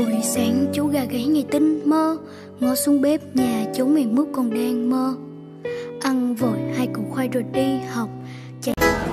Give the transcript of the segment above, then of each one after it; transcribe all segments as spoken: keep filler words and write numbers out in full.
Buổi sáng chú gà gáy ngày tinh mơ, ngó xuống bếp nhà chú mì mướp còn đang mơ. Ăn vội hai củ khoai rồi đi học. Chà...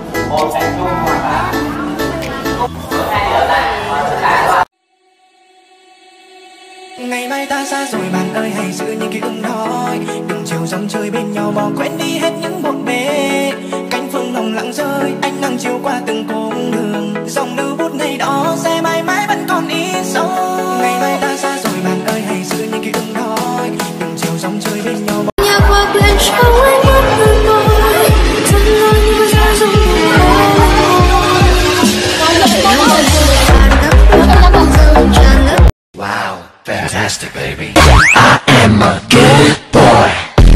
Ngày mai ta xa rồi bạn ơi, hãy giữ những ký ức thôi. Đừng chiều dòng chơi bên nhau, bỏ quên đi hết những bộn bề. Cánh phương hồng lặng rơi, ánh nắng chiều qua từng cung đường. Dòng lưu bút ngày đó sẽ mãi mãi vẫn còn in sâu. Ngày mai ta xa rồi bạn ơi, hãy giữ những ký ức thôi. Đừng chiều dòng chơi bên nhau. Nhạc hoặc lên trong ánh mắt người tôi, thân lo như ra dùng Wow, fantastic baby. I am a good boy.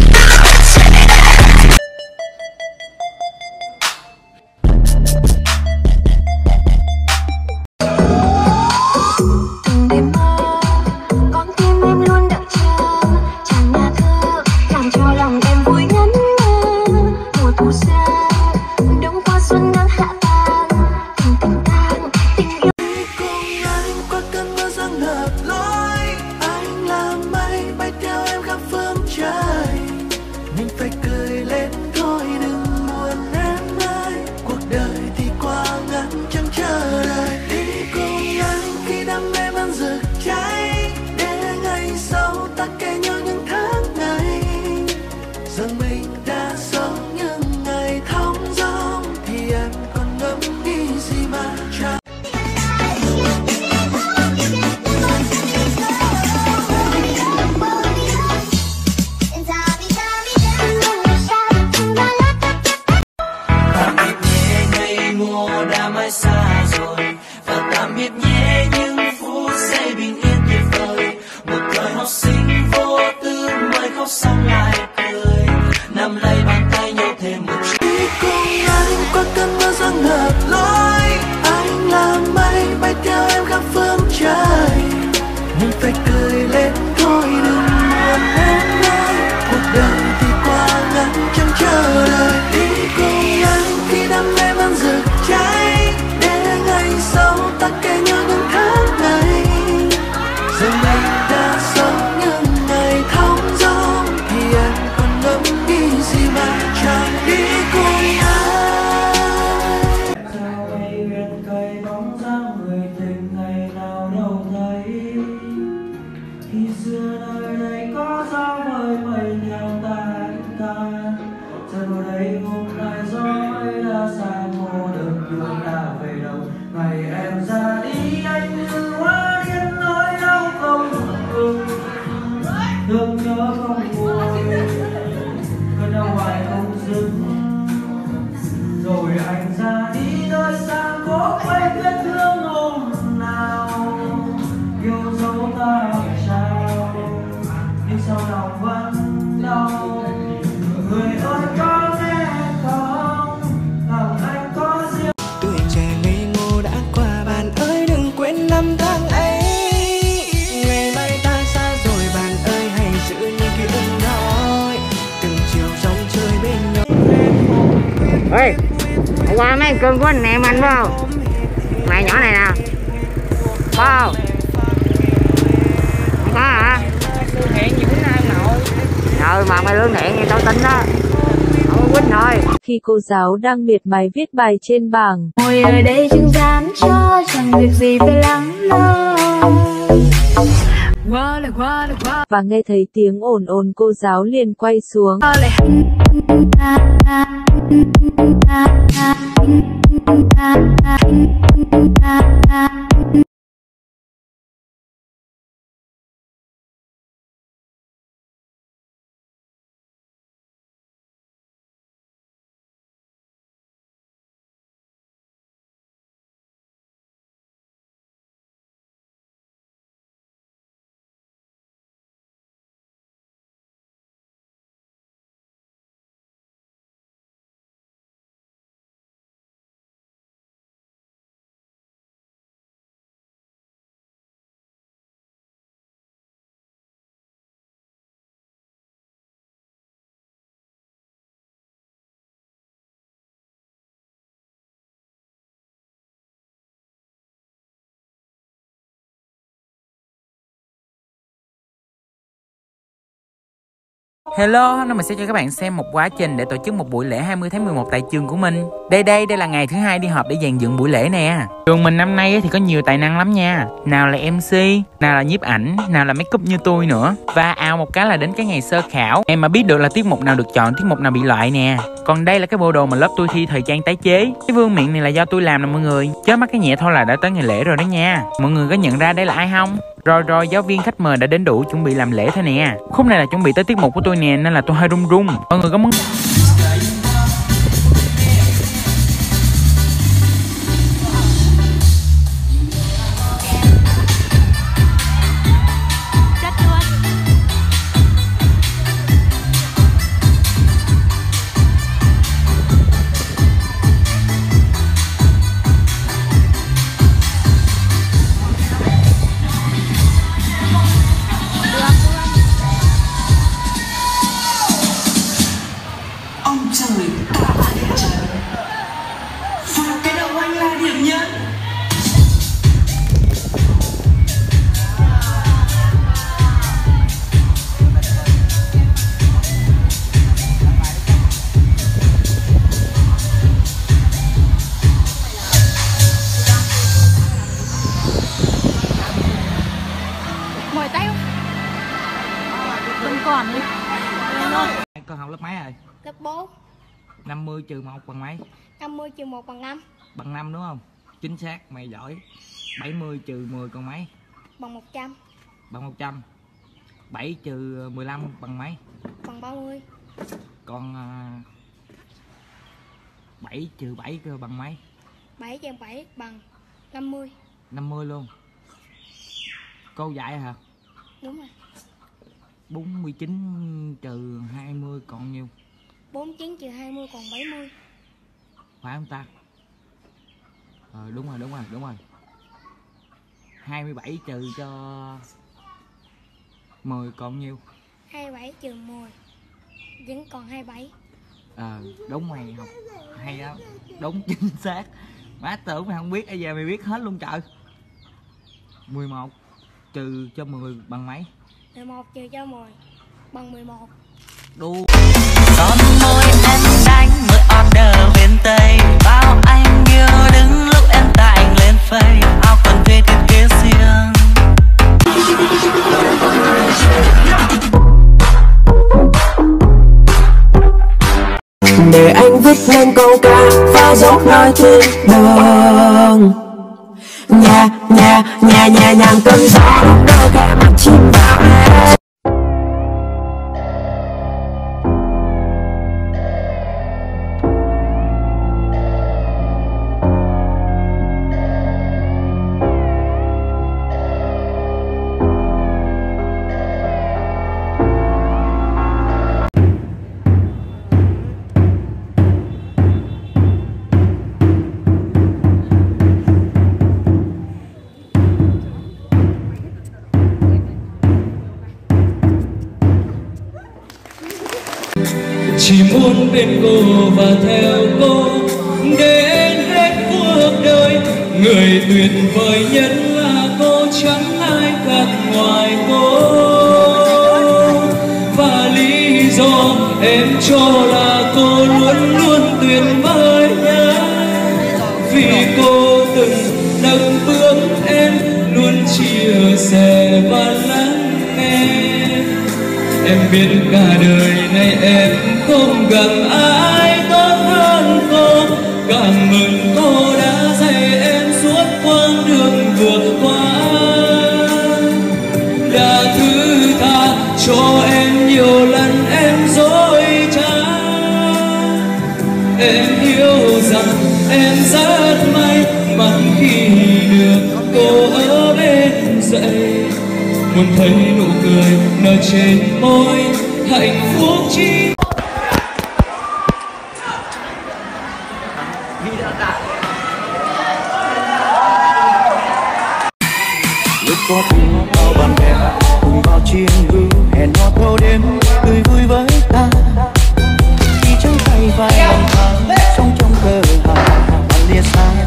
từng đêm mơ, con tim em luôn đợi chờ. Chàng nhà thơ làm cho lòng em vui ngẩn ngơ. Mùa thu xa, đông qua xuân nắng hạ tàn. Tình tình tang, tình yêu. Cùng anh qua cơn mưa giăng hợp lối. Anh là mây bay theo em khắp phương trời. Mình phải cười lên thôi, đừng buồn em ơi. Cuộc đời thì qua ngắn chẳng chờ đợi. Đi cùng anh khi đam mê vẫn rực cháy. Để ngày sau ta kể nhau những tháng ngày. Giờ mình đã sống những ngày thong dong. Thì em còn ngẫm nghĩ gì mà chẳng. Tạm biệt nhé ngày mùa đã mãi xa rồi. Và tạm biệt nhé những phút giây bình yên tuyệt vời. Một thời học sinh vô tư mới khóc xong lại cười. Nắm lấy bàn tay nhau thêm một chút. Đi cùng anh qua cơn mưa giăng hợp lối. Anh là mây bay theo em khắp phương trời. Mình phải cười lên thôi, đừng buồn em ơi. Cuộc đời thì qua ngắn chẳng chờ đợi. Đi cùng anh khi đam mê vẫn rực cháy. Để ngày sau ta kể nhau những tháng ngày. Giờ mình đã sống những ngày thong dong. Thì em còn ngẫm nghĩ gì mà chẳng đi cùng anh. Sao bay bên cây bóng dáng người tình ngày nào đâu thấy. Khi xưa nơi đây có gió mây mây theo ta ta. Giờ vào đây hôm nay gió mây đã xa cô đơn đường đã về đâu. Ngày em ra đi anh như hoa điên nỗi đau không ngừng. Thương nhớ không nguôi, cơn đau hoài không dừng. Rồi anh ra đi nơi xa cố quên vết thương hôm nào. Yêu dấu ta sao, nhưng sao lòng vẫn đau. Người ơi có nghe không, lòng anh có riêng. Tuổi trẻ ngây ngô đã qua, bạn ơi đừng quên năm tháng ấy. Ngày mai ta xa rồi bạn ơi, hãy giữ những ký ức thôi. Từng chiều dòng chơi bên nhau. Ê, hôm qua mấy cưng của anh em anh phải không? Mày nhỏ này nè, có không? Không có hả? Lương thiện gì quýnh em nội. Rồi mà mày lương thiện thì tao tin đó. Không có quýnh thôi. Khi cô giáo đang miệt mài viết bài trên bảng, Ngồi ở đây chừng gian cho, chẳng việc gì phải lắng lo. Qua lại qua lại qua và nghe thấy tiếng ồn ồn, cô giáo liền quay xuống. lại. Hello, hôm nay mình sẽ cho các bạn xem một quá trình để tổ chức một buổi lễ hai mươi tháng mười một tại trường của mình. Đây đây, đây là ngày thứ hai đi họp để dàn dựng buổi lễ nè. Trường mình năm nay thì có nhiều tài năng lắm nha. Nào là em xê, nào là nhiếp ảnh, nào là make up như tôi nữa. Và ào một cái là đến cái ngày sơ khảo. Em mà biết được là tiết mục nào được chọn, tiết mục nào bị loại nè. Còn đây là cái bộ đồ mà lớp tôi thi thời trang tái chế. Cái vương miện này là do tôi làm nè mọi người. Chớ mắc cái nhẹ thôi là đã tới ngày lễ rồi đó nha. Mọi người có nhận ra đây là ai không? Rồi rồi, giáo viên khách mời đã đến đủ, chuẩn bị làm lễ thôi nè. Khúc này là chuẩn bị tới tiết mục của tôi nè, nên là tôi hơi run run. Mọi người có muốn... Còn đi. Con học lớp mấy rồi? Lớp bốn. năm mươi trừ một bằng mấy? năm mươi trừ một bằng năm. Bằng năm đúng không? Chính xác, mày giỏi. bảy mươi trừ mười còn mấy? Bằng một trăm. Bằng một trăm. bảy trừ mười lăm bằng mấy? Bằng ba mươi. Còn uh, bảy trừ bảy cơ bằng mấy? bảy trừ bảy bằng năm mươi. năm mươi luôn. Cô dạy hả? Đúng rồi. bốn mươi chín trừ hai mươi còn nhiêu? bốn mươi chín trừ hai mươi còn bảy mươi. Phải không ta? Ờ đúng rồi, đúng rồi, đúng rồi. hai mươi bảy trừ cho mười còn nhiêu? hai mươi bảy trừ mười vẫn còn hai mươi bảy. Ờ đúng, mày học hay đó. Đúng chính xác. Má tưởng mày không biết, bây giờ mày biết hết luôn trời. mười một trừ cho mười bằng mấy? mười một trừ cho mười bằng mười một. Đu. Son môi em đánh mới order bên Tây. Bao anh yêu đứng lúc em tải ảnh lên face. Áo quần thuê thiết kế riêng. Để anh viết lên câu ca và dốc nói trên đường. Nhà, nhà, nhà, nhà, nhàng cơn gió đôi kẻ mắt chìm vào em. Chỉ muốn bên cô và theo cô đến hết cuộc đời. Người tuyệt vời nhất là cô, chẳng ai khác ngoài cô. Và lý do em cho là cô luôn luôn tuyệt vời nhất, vì cô từng nâng bước em, luôn chia sẻ và lắng nghe. Em biết cả đời này em không gặp ai tốt hơn cô. Cảm ơn cô đã dạy em suốt quãng đường vừa qua, đã thứ tha cho em nhiều lần em dối trá. Em hiểu rằng em rất may mắn khi được cô ở bên dậy. Muốn thấy nụ cười nở trên môi hạnh phúc chỉ. Lúc có cùng bao bạn bè cùng vào chiên rượu hẹn hò thâu đêm cười vui với ta. Khi trắng tay vai lòng tháng sống trong cơ hàng bạn lìa xa